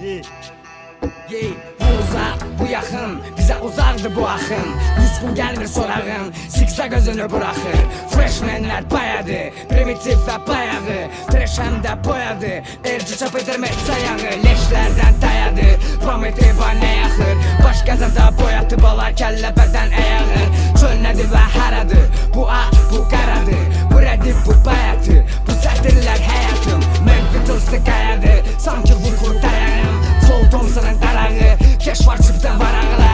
Bu uzaq, bu yaxın, bizə uzaqdır bu axın. 100 gün gəlmir sorağın, siksa gözünü buraxır. Freshmenlər bayadı, primitiv və bayağı. Treş həm də boyadı, erci çap edirmək sayağı. Leşlərdən dayadı, Prometeva nə yaxır. Baş qəzəndə boyatı balar, kəllə bədən əyağı. Çöl nədir və haradır, bu ağ, bu qaradır. Bu rədib, bu bayatı, bu sətirlər həyatım. Mən Beatles'lı qayadı, sanki vurğur dayağım. Flow Thompson'ın darağı, keş var çipdə varağılar.